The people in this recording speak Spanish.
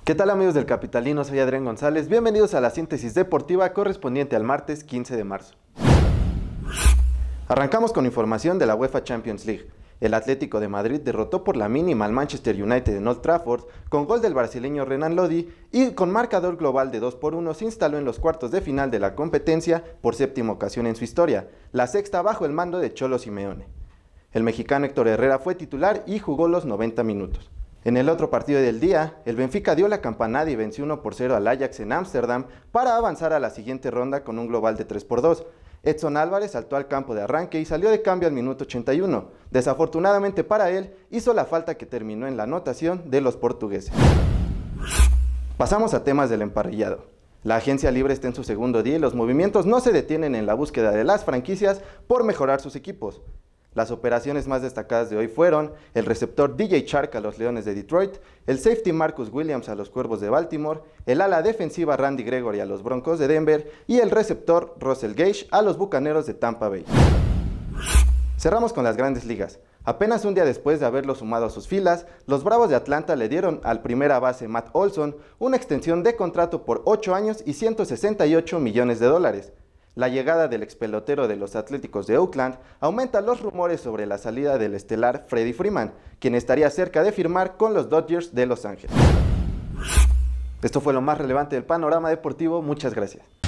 ¿Qué tal amigos del Capitalino? Soy Adrián González. Bienvenidos a la síntesis deportiva correspondiente al martes 15 de marzo. Arrancamos con información de la UEFA Champions League. El Atlético de Madrid derrotó por la mínima al Manchester United en Old Trafford con gol del brasileño Renan Lodi y con marcador global de 2-1 se instaló en los cuartos de final de la competencia por séptima ocasión en su historia, la sexta bajo el mando de Cholo Simeone. El mexicano Héctor Herrera fue titular y jugó los 90 minutos. En el otro partido del día, el Benfica dio la campanada y venció 1-0 al Ajax en Ámsterdam para avanzar a la siguiente ronda con un global de 3-2. Edson Álvarez saltó al campo de arranque y salió de cambio al minuto 81. Desafortunadamente para él, hizo la falta que terminó en la anotación de los portugueses. Pasamos a temas del emparrillado. La agencia libre está en su segundo día y los movimientos no se detienen en la búsqueda de las franquicias por mejorar sus equipos. Las operaciones más destacadas de hoy fueron el receptor DJ Chark a los Leones de Detroit, el safety Marcus Williams a los Cuervos de Baltimore, el ala defensiva Randy Gregory a los Broncos de Denver y el receptor Russell Gage a los Bucaneros de Tampa Bay. Cerramos con las grandes ligas. Apenas un día después de haberlo sumado a sus filas, los Bravos de Atlanta le dieron al primera base Matt Olson una extensión de contrato por 8 años y $168 millones. La llegada del expelotero de los Atléticos de Oakland aumenta los rumores sobre la salida del estelar Freddie Freeman, quien estaría cerca de firmar con los Dodgers de Los Ángeles. Esto fue lo más relevante del panorama deportivo. Muchas gracias.